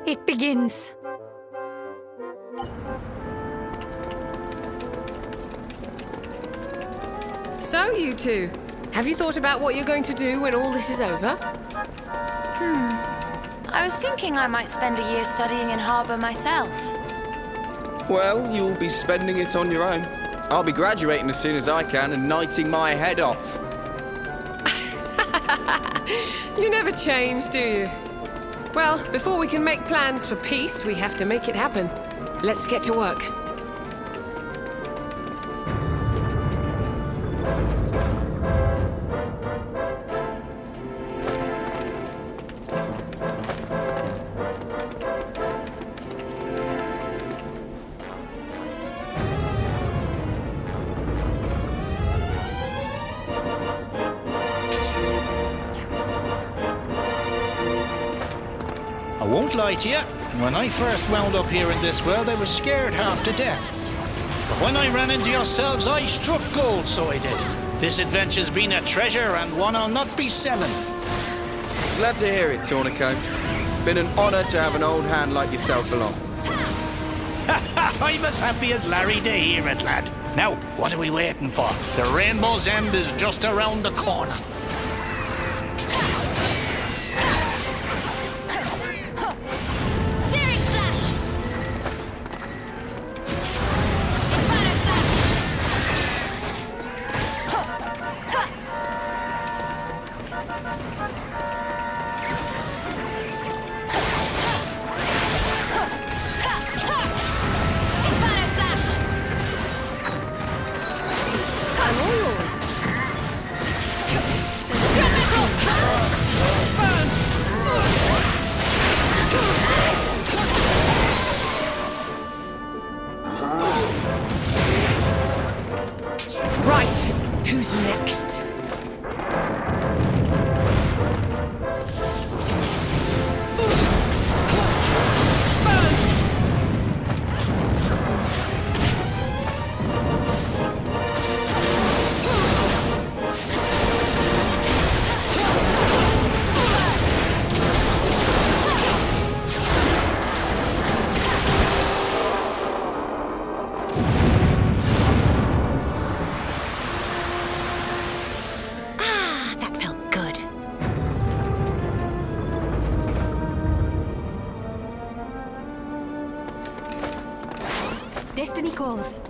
It begins. So, you two, have you thought about what you're going to do when all this is over? I was thinking I might spend a year studying in harbour myself. Well, you'll be spending it on your own. I'll be graduating as soon as I can and knighting my head off. You never change, do you? Well, before we can make plans for peace, we have to make it happen. Let's get to work. I won't lie to you. When I first wound up here in this world, I was scared half to death. But when I ran into yourselves, I struck gold, so I did. This adventure's been a treasure and one I'll not be selling. Glad to hear it, Tornico. It's been an honour to have an old hand like yourself along. I'm as happy as Larry to hear it, lad. Now, what are we waiting for? The Rainbow's End is just around the corner. Who's next? Destiny calls.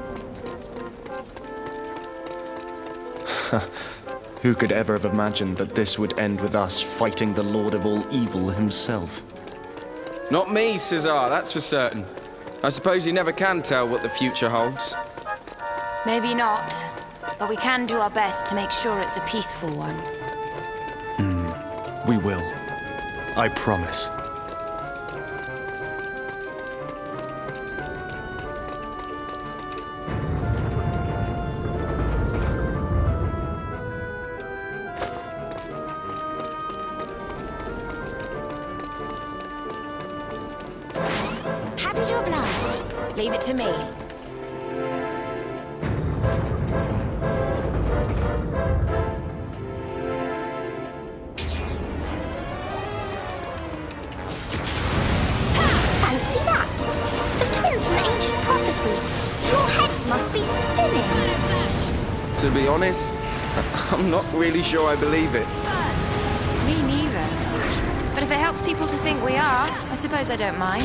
Who could ever have imagined that this would end with us fighting the Lord of all evil himself? Not me, Cesar, that's for certain. I suppose you never can tell what the future holds. Maybe not, but we can do our best to make sure it's a peaceful one. We will. I promise. Happy to oblige. Leave it to me. Fancy that! The twins from the ancient prophecy. Your heads must be spinning. To be honest, I'm not really sure I believe it. Me neither. But if it helps people to think we are, I suppose I don't mind.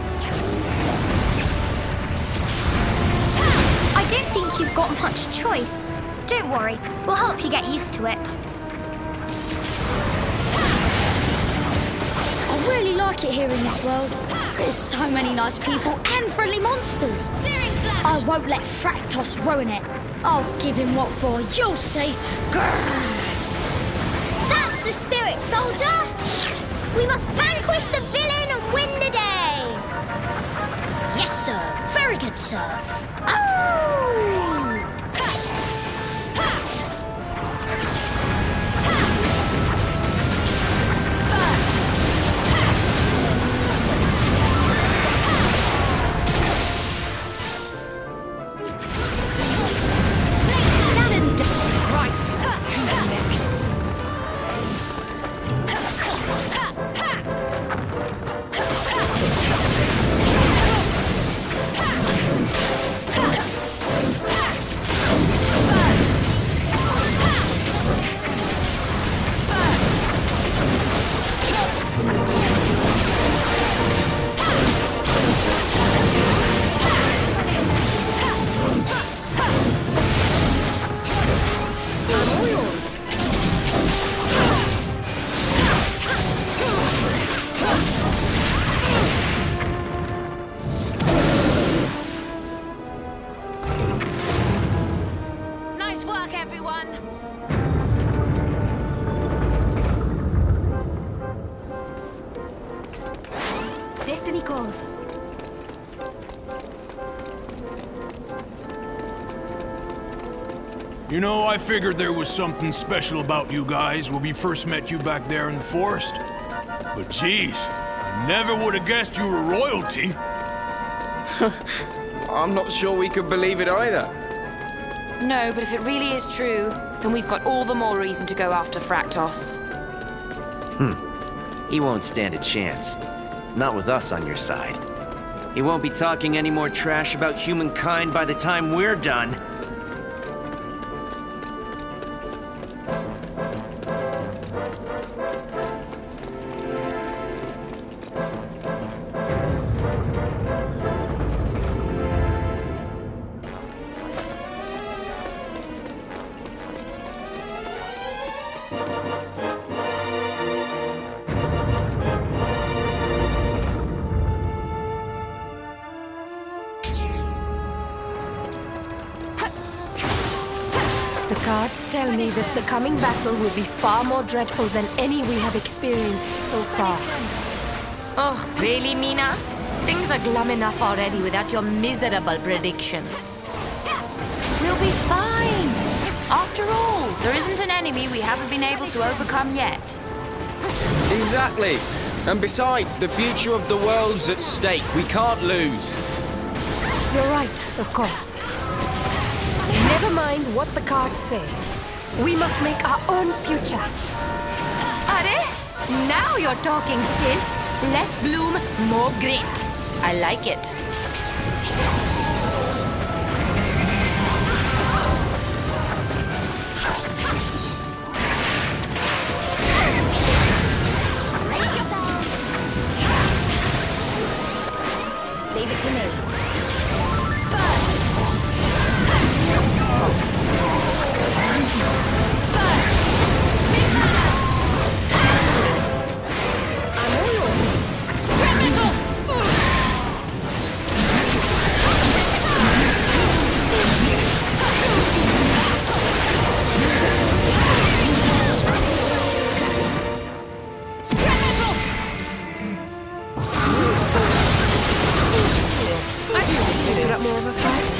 I don't think you've got much choice. Don't worry, we'll help you get used to it. I really like it here in this world. There's so many nice people and friendly monsters. I won't let Fractos ruin it. I'll give him what for, you'll see. That's the spirit, soldier! We must vanquish the villain and win the day! Yes, sir. Very good, sir. Oh! You know, I figured there was something special about you guys when we first met you back there in the forest. But geez, I never would have guessed you were royalty. I'm not sure we could believe it either. No, but if it really is true, then we've got all the more reason to go after Fraktos. He won't stand a chance. Not with us on your side. He won't be talking any more trash about humankind by the time we're done. The cards tell me that the coming battle will be far more dreadful than any we have experienced so far. Oh, really, Mina? Things are glum enough already without your miserable predictions. We'll be fine. After all, there isn't an enemy we haven't been able to overcome yet. Exactly. And besides, the future of the world's at stake. We can't lose. You're right, of course. Never mind what the cards say. We must make our own future. Are? Now you're talking, sis. Less gloom, more grit. I like it. Leave it to me. More of a fight?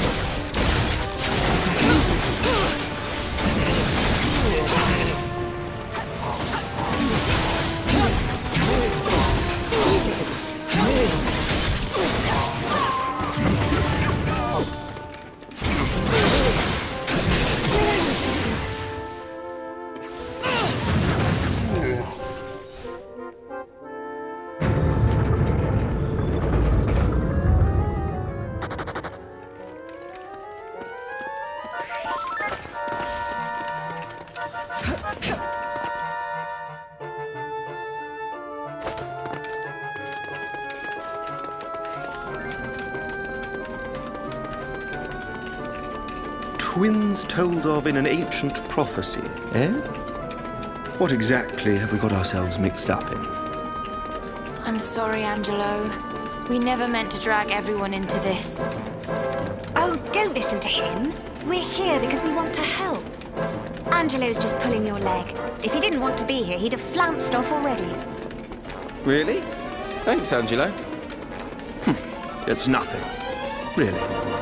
Twins told of in an ancient prophecy, eh? What exactly have we got ourselves mixed up in? I'm sorry, Angelo. We never meant to drag everyone into this. Oh, don't listen to him. We're here because we want to help. Angelo's just pulling your leg. If he didn't want to be here, he'd have flounced off already. Really? Thanks, Angelo. It's nothing. Really.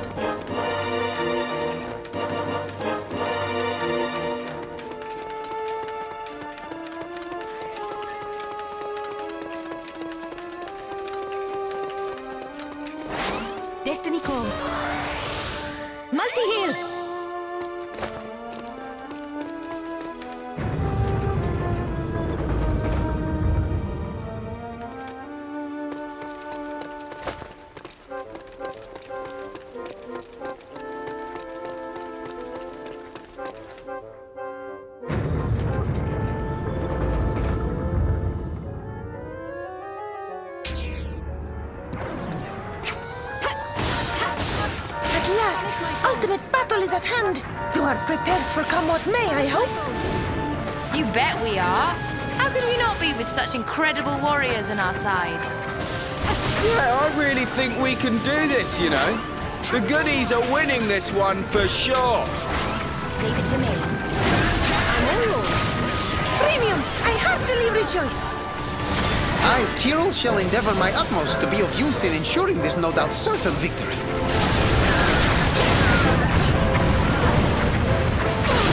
Destiny calls. Multi-heal! Ultimate battle is at hand. You are prepared for come what may, I hope? You bet we are. How could we not be with such incredible warriors on our side? Yeah, I really think we can do this, you know. The goodies are winning this one for sure. Leave it to me. I'm all yours. Premium, I heartily rejoice. I, Tyrell, shall endeavor my utmost to be of use in ensuring this no doubt certain victory.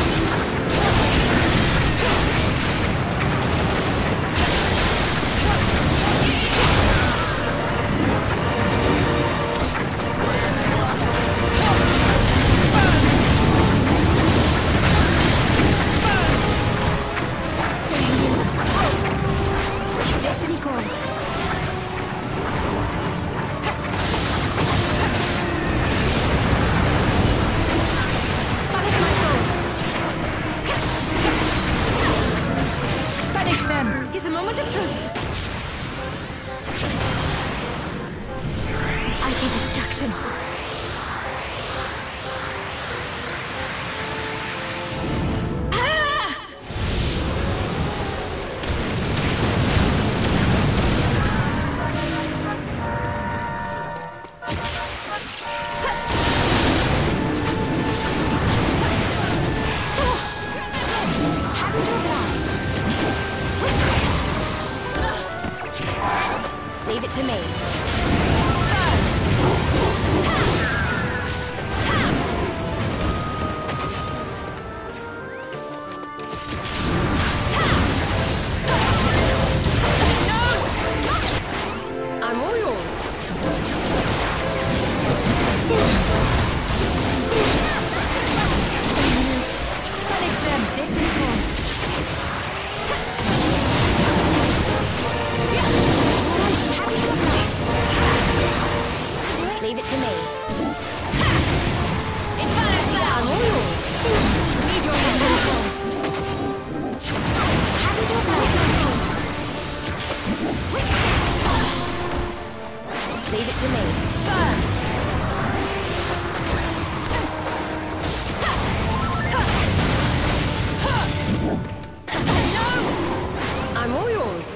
action! Leave it to me. I'm all yours. Punish them, Destiny Calls. Leave it to me. Inferno Slash! I'm all yours. Need your Destiny Calls. Happy to apply. Leave it to me. Burn! I'm all yours.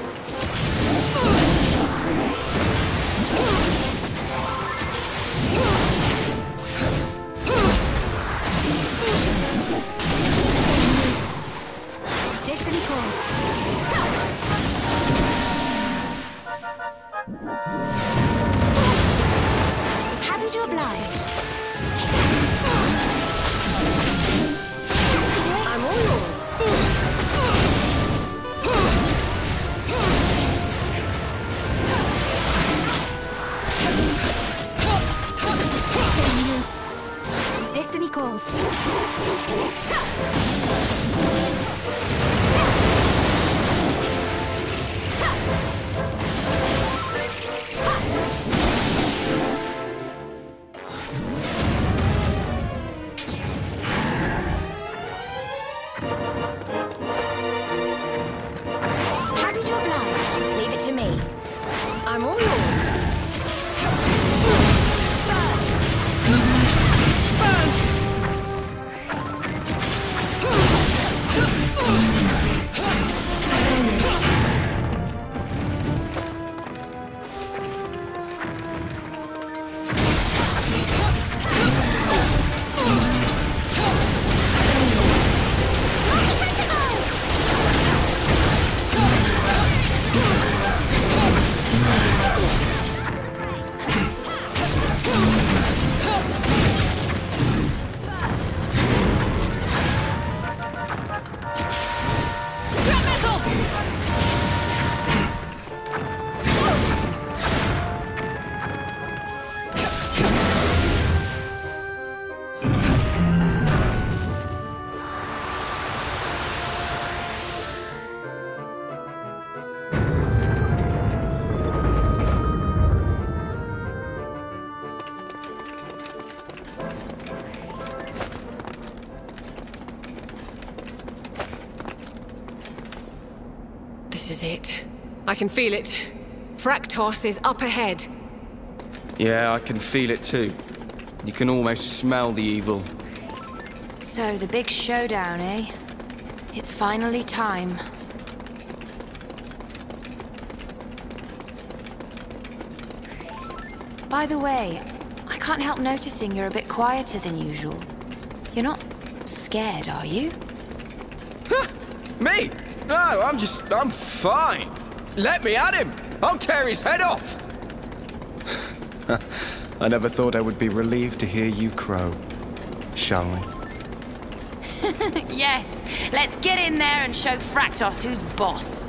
Destiny Calls. Happy to oblige. I'm all yours. Destiny Calls. Happy to oblige. Leave it to me. I'm all yours. This is it. I can feel it. Fraktos is up ahead. Yeah, I can feel it too. You can almost smell the evil. So, the big showdown, eh? It's finally time. By the way, I can't help noticing you're a bit quieter than usual. You're not scared, are you? Me? No, I'm fine. Let me at him. I'll tear his head off. I never thought I would be relieved to hear you crow. Shall we? Yes, let's get in there and show Fraktos who's boss.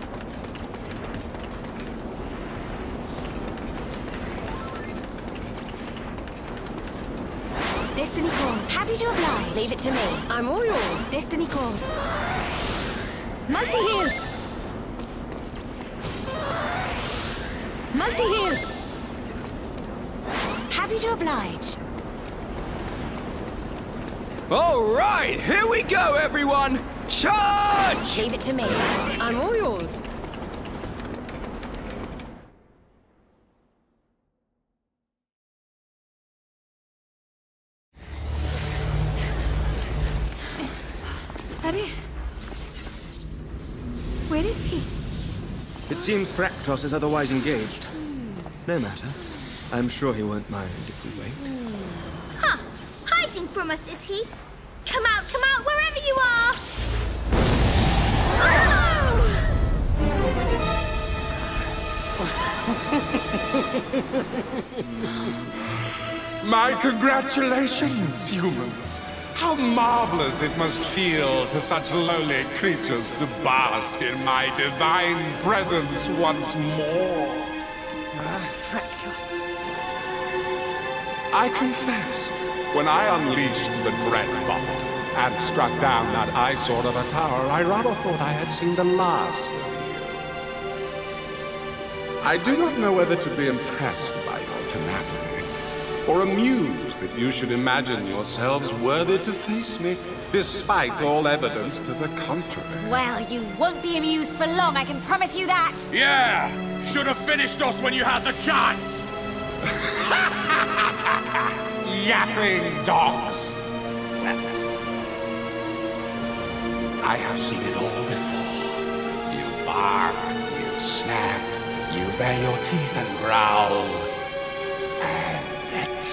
Destiny Calls. Happy to oblige. Leave it to me. I'm all yours. Destiny Calls. Multi-heal! Multi-heal! Happy to oblige. All right, here we go, everyone. Charge! Leave it to me. I'm all yours. Daddy? Where is he? It seems Fraktos is otherwise engaged. No matter. I'm sure he won't mind if we wait. Huh. Hiding from us, is he? Come out, wherever you are! My congratulations, humans. How marvelous it must feel to such lowly creatures to bask in my divine presence once more. Fraktos. I confess, when I unleashed the Dreadbot and struck down that eyesore of a tower, I rather thought I had seen the last of you. I do not know whether to be impressed by your tenacity, or amused that you should imagine yourselves worthy to face me, despite all evidence to the contrary. Well, you won't be amused for long, I can promise you that. Yeah! Should have finished us when you had the chance! Yapping dogs! I have seen it all before. You bark, you snap, you bare your teeth and growl. And yet...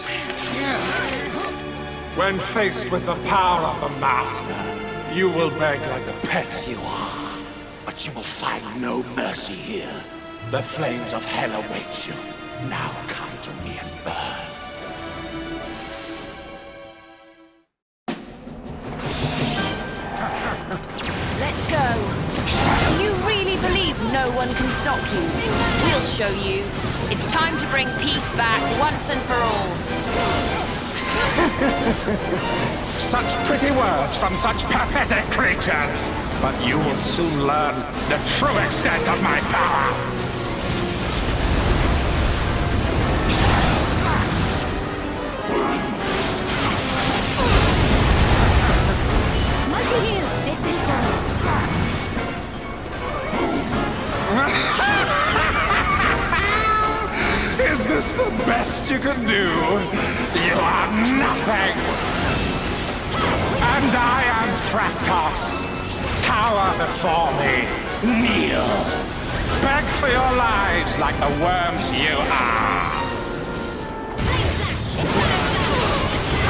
when faced with the power of the Master, you will beg like the pets you are. But you will find no mercy here. The flames of hell await you. Now come to me and burn. Let's go. Do you really believe no one can stop you? We'll show you. It's time to bring peace back once and for all. Such pretty words from such pathetic creatures! But you will soon learn the true extent of my power! Mighty Heal, Destiny Calls. Is this the best you can do? You are nothing! And I am Fraktos. Cower before me. Kneel. Beg for your lives like the worms you are. Flame Slash! Inferno Slash!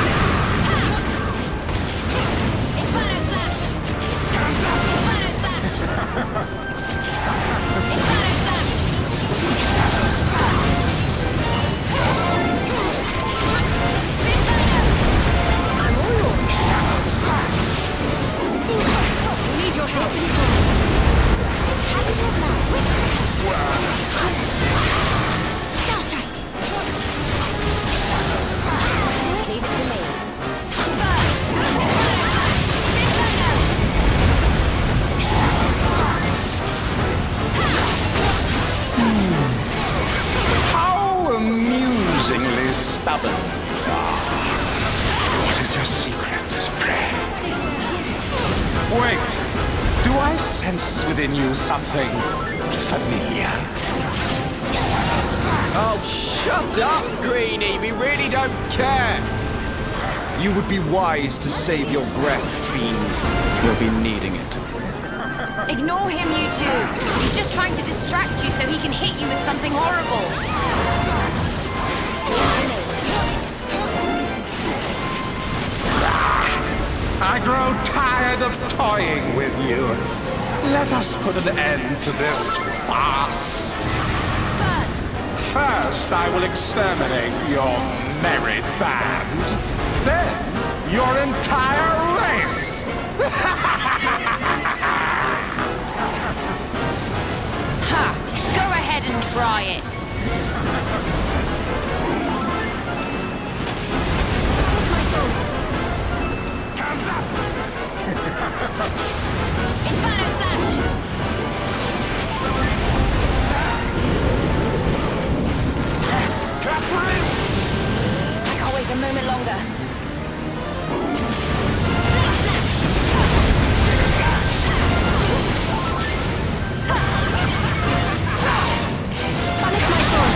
Inferno Slash! Inferno Slash! Inferno Slash! I'm all yours. We need your destiny calls. Happy to have now. Star Strike! Leave it to me. Burn! Inferno Slash! Inferno! How amusingly stubborn you are. What is your secret, pray? Wait, do I sense within you something familiar? Oh, shut up, Greenie! We really don't care! You would be wise to save your breath, fiend. You'll be needing it. Ignore him, you two. He's just trying to distract you so he can hit you with something horrible. I grow tired of toying with you. Let us put an end to this farce. First, I will exterminate your merry band. Then, your entire race. Ha! Go ahead and try it. Inferno Slash! Catherine! I can't wait a moment longer. Flame Slash! Punish my force.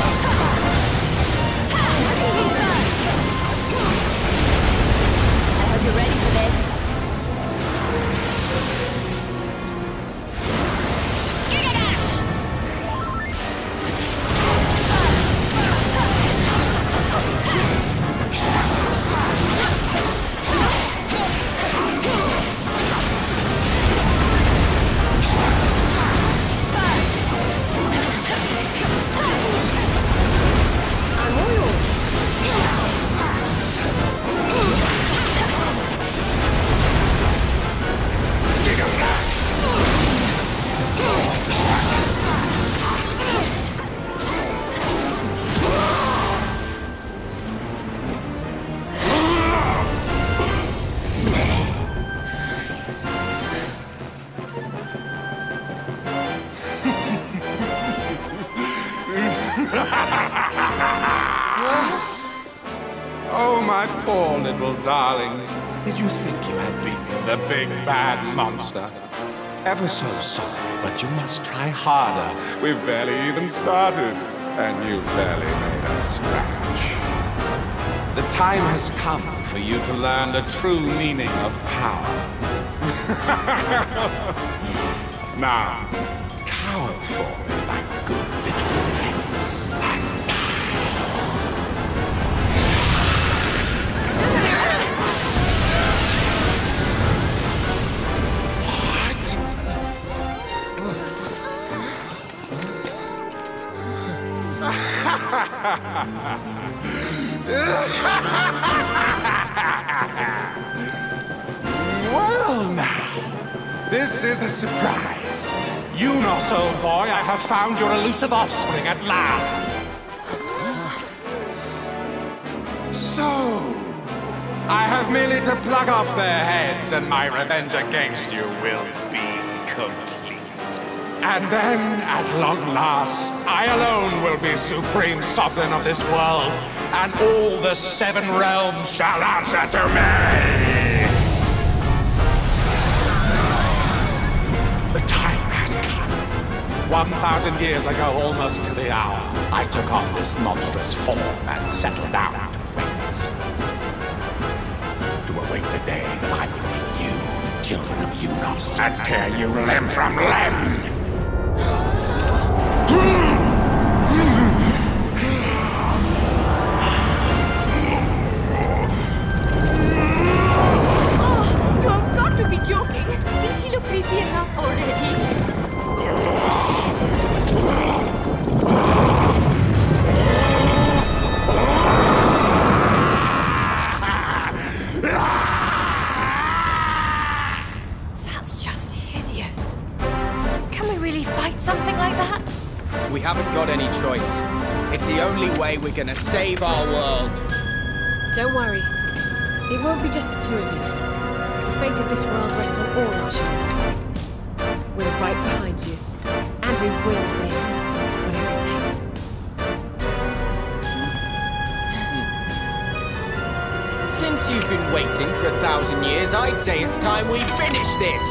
I hope you're ready for this. my poor little darlings. Did you think you had beaten the big bad monster? Ever so sorry, but you must try harder. We've barely even started, and you've barely made a scratch. The time has come for you to learn the true meaning of power. Now, cower for me like good little pets. Well now, this is a surprise. Unos, old boy, I have found your elusive offspring at last. So, I have merely to plug off their heads and my revenge against you will be complete. And then, at long last, I alone will be supreme sovereign of this world, and all the 7 realms shall answer to me! The time has come. 1,000 years ago, almost to the hour, I took on this monstrous form and settled down to wait. To await the day that I would meet you, children of Unos, and tear you limb from limb! Joking? Didn't he look creepy enough already? That's just hideous. Can we really fight something like that? We haven't got any choice. It's the only way we're gonna save our world. Don't worry. It won't be just the 2 of you. The fate of this world rests on all our shoulders. We're right behind you, and we will win, whatever it takes. Since you've been waiting for 1,000 years, I'd say it's time we finish this!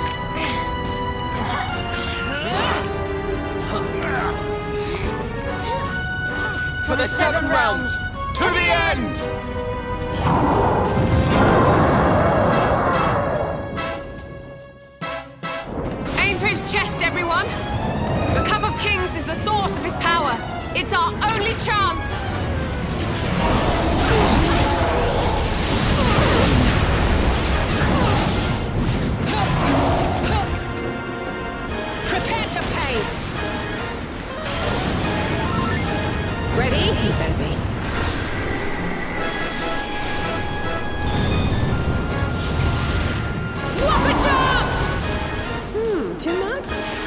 For the 7 realms, to the end! Chest, everyone! The Cup of Kings is the source of his power. It's our only chance! Prepare to pay! Ready? You better be. Whopper-chop! Too much?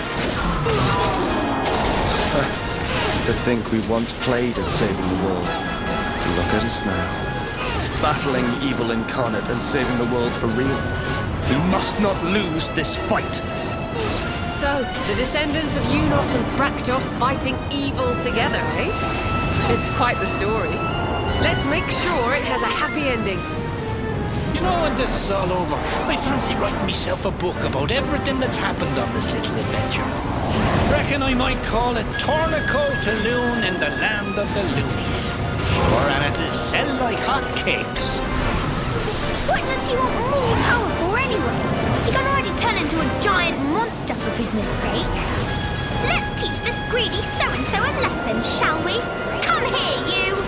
To think we once played at saving the world. Look at us now. Battling evil incarnate and saving the world for real. We must not lose this fight. So, the descendants of Unos and Fraktos fighting evil together, eh? It's quite the story. Let's make sure it has a happy ending. You know, when this is all over, I fancy writing myself a book about everything that's happened on this little adventure. Reckon I might call it Tornico to Loon in the Land of the Loonies. Sure, and it'll sell like hotcakes. What does he want more power for anyway? He can already turn into a giant monster, for goodness sake. Let's teach this greedy so-and-so a lesson, shall we? Come here, you!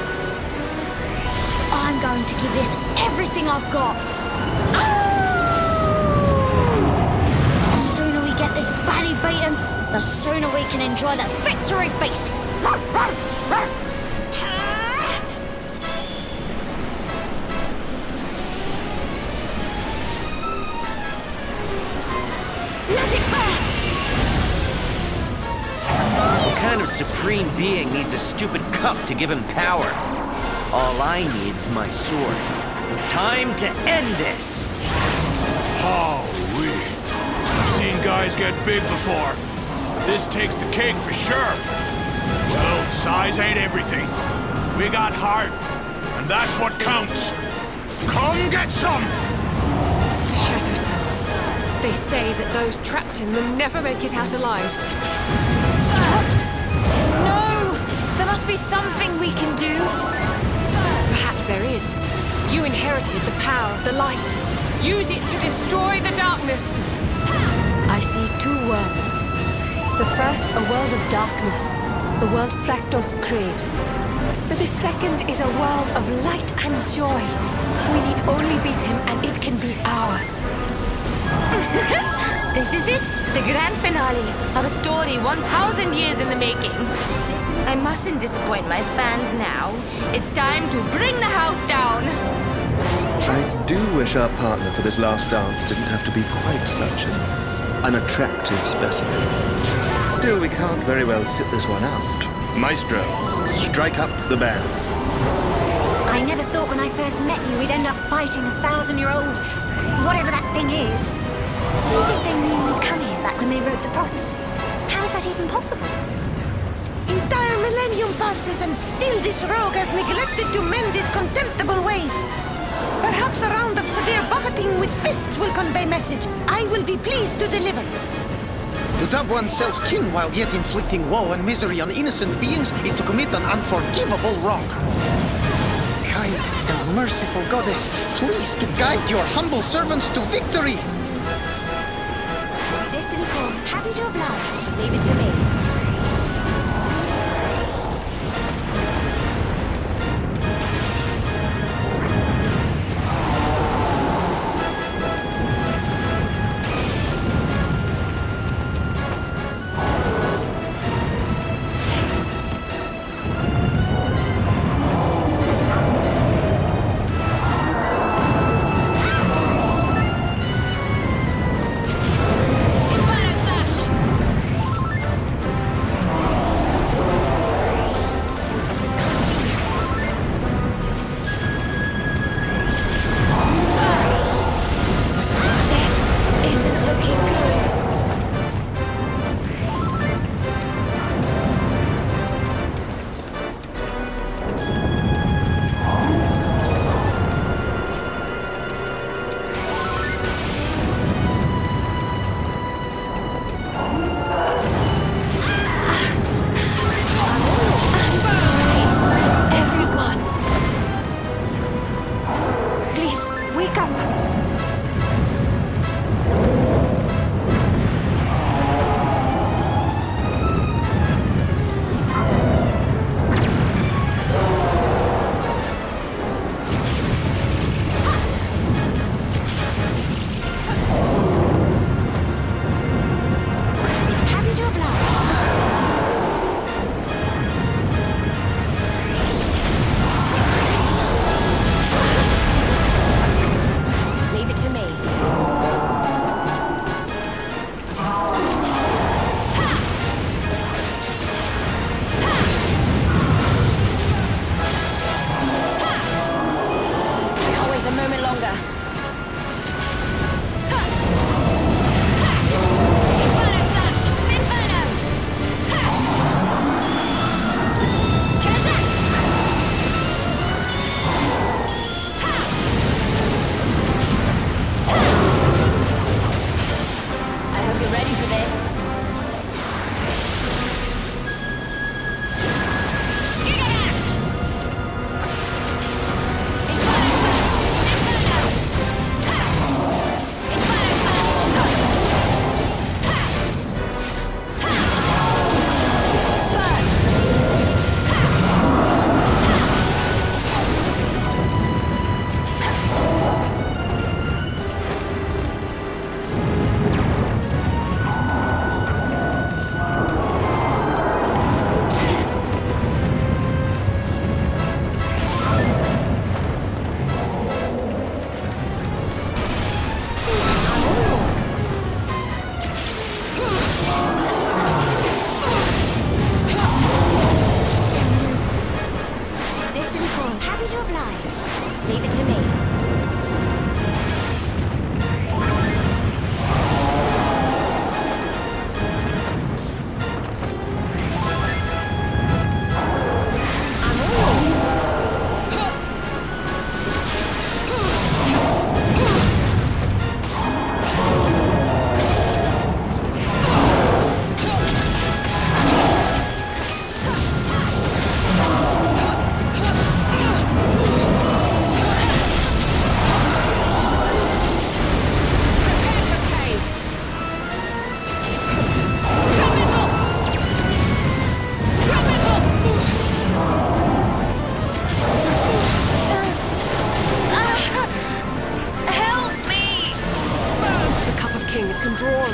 I'm going to give this everything I've got. The sooner we get this baddie beaten, the sooner we can enjoy that victory feast. Let it burst! What kind of supreme being needs a stupid cup to give him power? All I need's my sword. Time to end this! Holy. I've seen guys get big before, but this takes the cake for sure. Well, size ain't everything. We got heart, and and that's what counts. Come get some! Shadow cells. They say that those trapped in them never make it out alive. What? No! There must be something we can do. Perhaps there is. You inherited the power of the light. Use it to destroy the darkness. I see two worlds. The first, a world of darkness, the world Fractos craves. But the second is a world of light and joy. We need only beat him and it can be ours. This is it, the grand finale of a story 1,000 years in the making. I mustn't disappoint my fans now. It's time to bring the house down. I do wish our partner for this last dance didn't have to be quite such an attractive specimen. Still, we can't very well sit this one out. Maestro, strike up the band. I never thought when I first met you we'd end up fighting a 1,000-year-old... whatever that thing is. Do you think they knew we'd come here back when they wrote the prophecy? How is that even possible? Entire millennium passes and still this rogue has neglected to mend his contemptible ways. Perhaps a round of severe buffeting with fists will convey message I will be pleased to deliver. To dub oneself king while yet inflicting woe and misery on innocent beings is to commit an unforgivable wrong. Kind and merciful goddess, please to guide your humble servants to victory! Destiny calls. Happy to oblige. Leave it to me.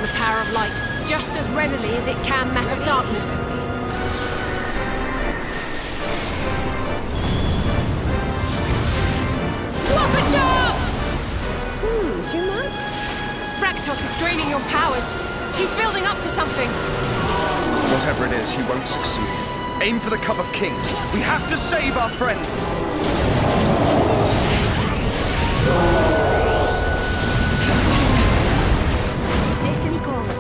the power of light, just as readily as it can that of darkness. Whopper-chop! Too much? Fraktos is draining your powers. He's building up to something. Whatever it is, he won't succeed. Aim for the Cup of Kings. We have to save our friend! Destiny calls.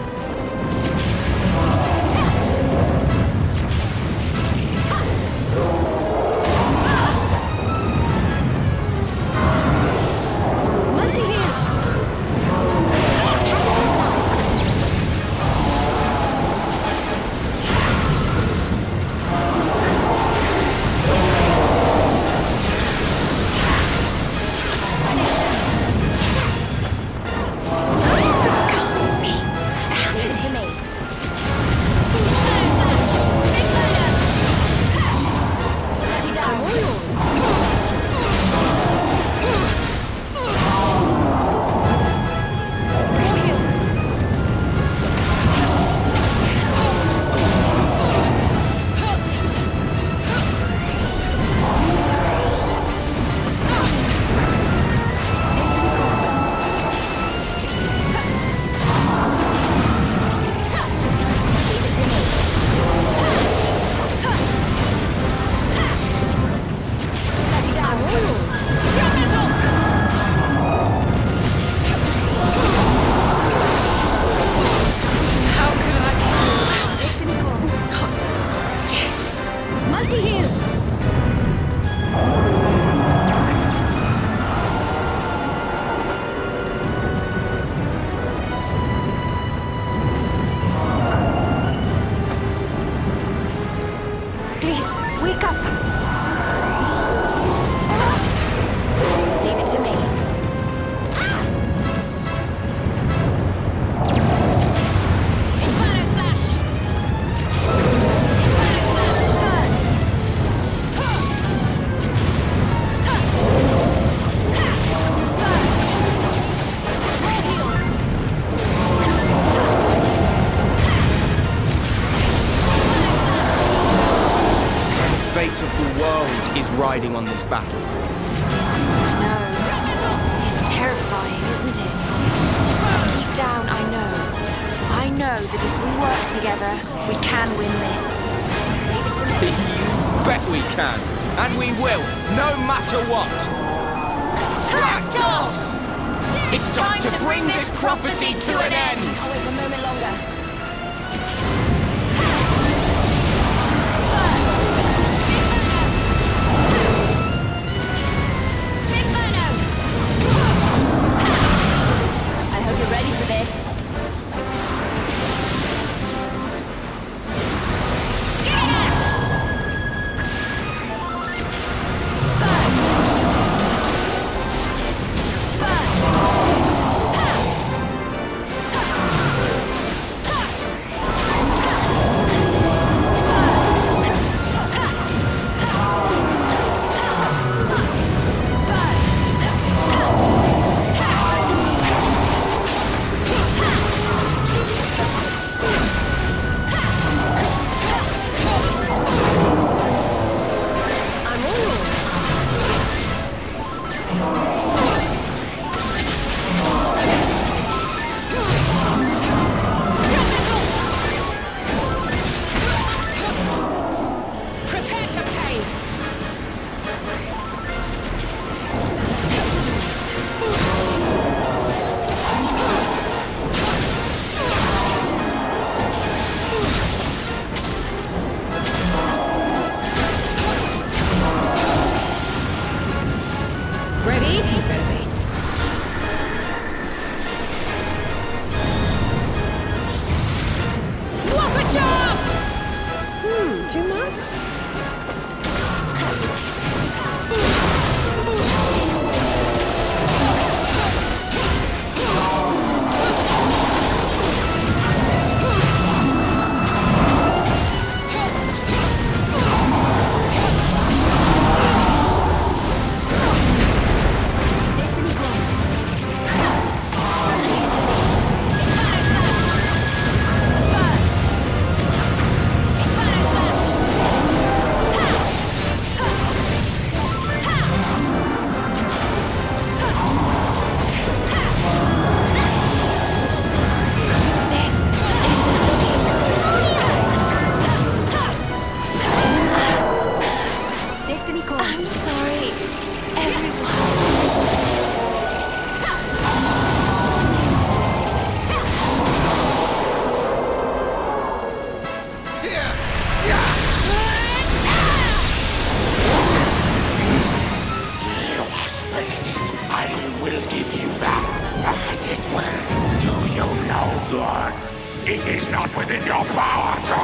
Riding on this battle. No. It's terrifying, isn't it? Deep down, I know that if we work together, we can win this. You bet we can. And we will, no matter what. Fraktos! It's time to bring this prophecy to an end! I'll wait a moment longer. Ready for this? will give you that. That it will. Do you know that? It is not within your power to...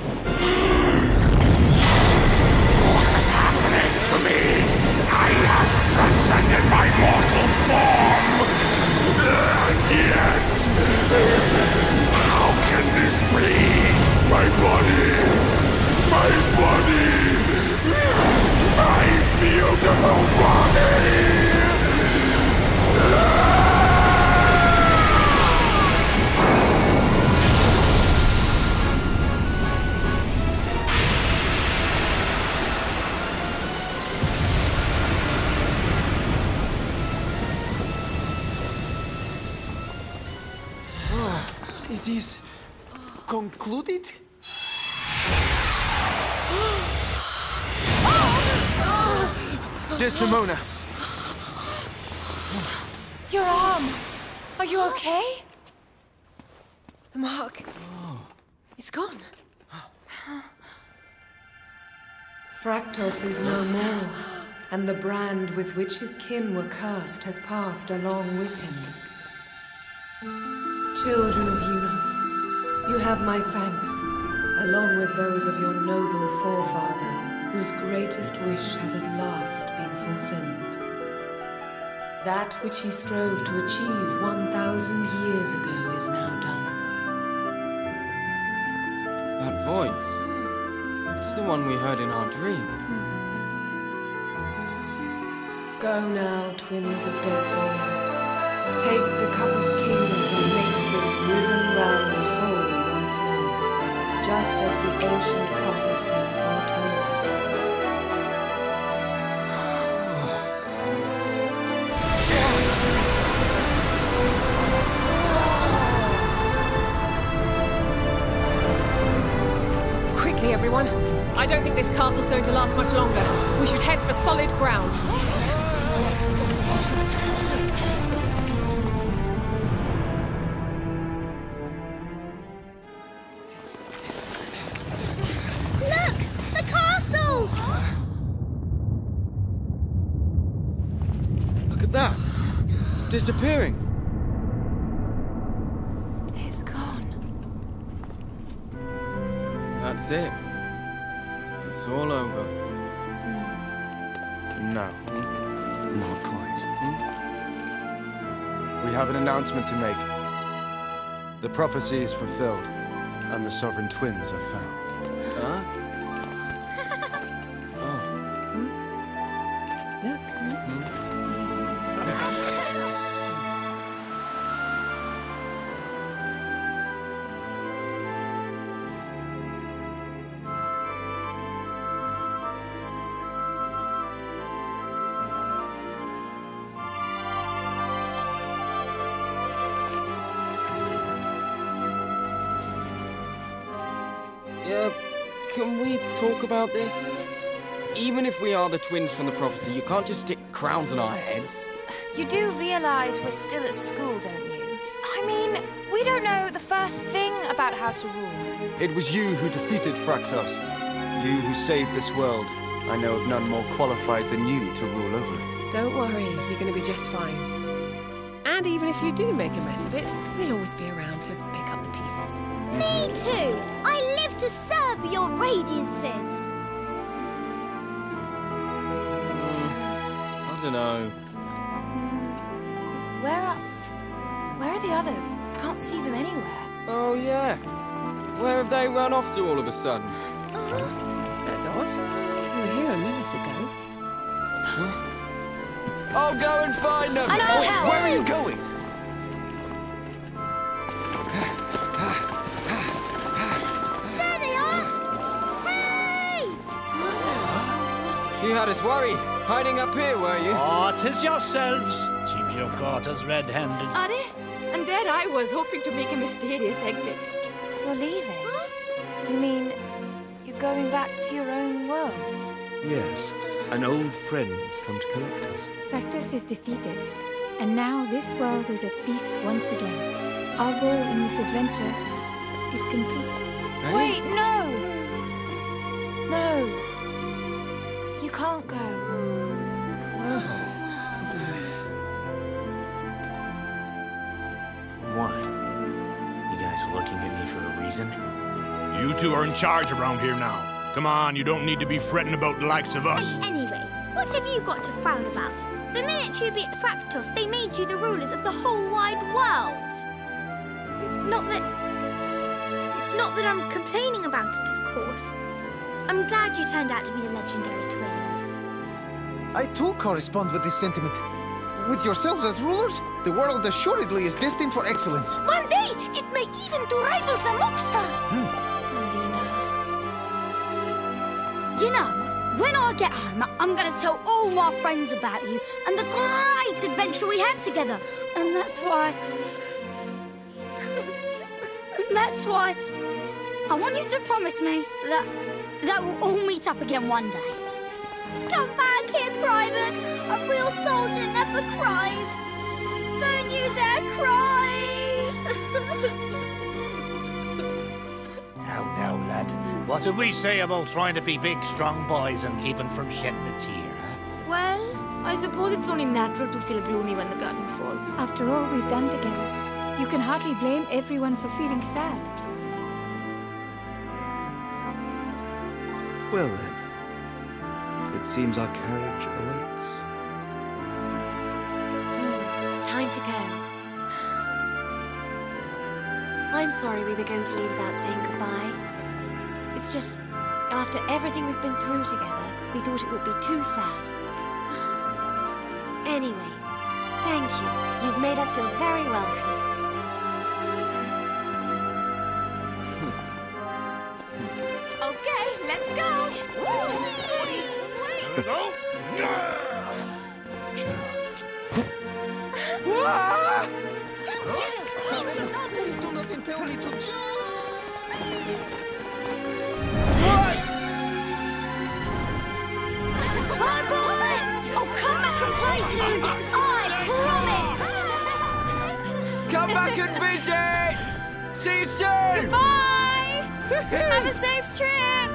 What is happening to me? I have transcended my mortal form. And yet... How can this be? My body! My body! My beautiful body! It is concluded? Desdemona! Your arm! Are you okay? The mark. It's gone. Fraktos is no more, and the brand with which his kin were cursed has passed along with him. Children of Unos, you have my thanks, along with those of your noble forefather, whose greatest wish has at last been fulfilled. That which he strove to achieve 1,000 years ago is now done. That voice. It's the one we heard in our dream. Go now, twins of destiny. Take the cup of kings and make this riven realm whole once more, just as the ancient prophecy foretold. Quickly, everyone. I don't think this castle's going to last much longer. We should head for solid ground. Look! The castle! Look at that. It's disappearing. It's gone. That's it. It's all over. No. Not quite. We have an announcement to make. The prophecy is fulfilled, and the Sovereign Twins are found. Huh? Look. Can we talk about this? Even if we are the twins from the prophecy, you can't just stick crowns on our heads. You do realize we're still at school, don't you? I mean, we don't know the first thing about how to rule. It was you who defeated Fraktos. You who saved this world. I know of none more qualified than you to rule over it. Don't worry, you're going to be just fine. And even if you do make a mess of it, we'll always be around to pick up the pieces. Me too! I live to serve your radiances! I don't know. Where are the others? Can't see them anywhere. Oh, yeah. Where have they run off to all of a sudden? That's odd. You were here a minute ago. I'll go and find them! And I'll help! Where are you going? There they are! Hey! You had us worried. Hiding up here, were you? Oh, 'tis yourselves. Seems you caught us red-handed. Are they? And there I was, hoping to make a mysterious exit. You're leaving? You mean you're going back to your own worlds? Yes, an old friend's come to collect us. Fraktos is defeated, and now this world is at peace once again. Our role in this adventure is complete. Hey? Wait, no! No. You can't go. looking at me for a reason. You two are in charge around here now. Come on, you don't need to be fretting about the likes of us. Anyway, what have you got to frown about? The minute you beat Fractos, they made you the rulers of the whole wide world. Not that I'm complaining about it, of course. I'm glad you turned out to be the legendary twins. I too correspond with this sentiment. With yourselves as rulers, the world assuredly is destined for excellence. One day, it may even do rivals amongst them. You know, when I get home, I'm going to tell all my friends about you and the great adventure we had together. And that's why I want you to promise me that we'll all meet up again one day. Come back here, Private. A real soldier never cries. Don't you dare cry. Now, lad. What did we say about trying to be big, strong boys and keeping from shedding a tear, huh? Well, I suppose it's only natural to feel gloomy when the curtain falls. After all we've done together, you can hardly blame everyone for feeling sad. Well then, it seems our carriage awaits. Time to go. I'm sorry we were going to leave without saying goodbye. It's just, after everything we've been through together, we thought it would be too sad. Anyway, thank you. You've made us feel very welcome. Okay, let's go. Please do not impel me to jump! Bye, boy! I'll come back and play soon. I promise. Come back and visit! See you soon! Goodbye! Have a safe trip!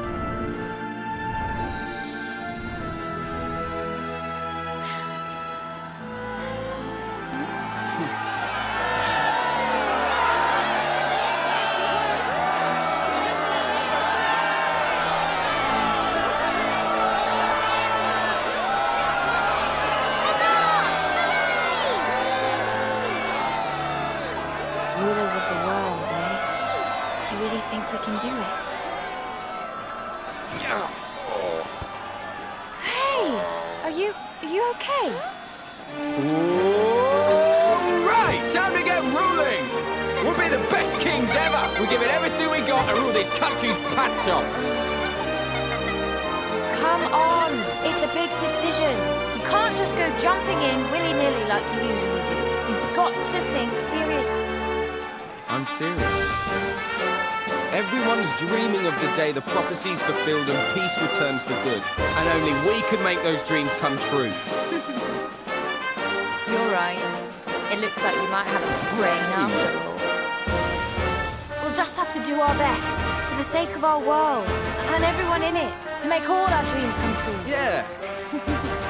Rulers of the world, eh? Do you really think we can do it? Hey! Are you okay? All right, time to get ruling! We'll be the best kings ever! We'll give it everything we got and rule this country's pants off! Come on! It's a big decision. You can't just go jumping in willy-nilly like you usually do. You've got to think seriously. I'm serious. Everyone's dreaming of the day the prophecy's fulfilled and peace returns for good. And only we can make those dreams come true. You're right. It looks like you might have a brain after all. We'll just have to do our best, for the sake of our world, and everyone in it, to make all our dreams come true. Yeah.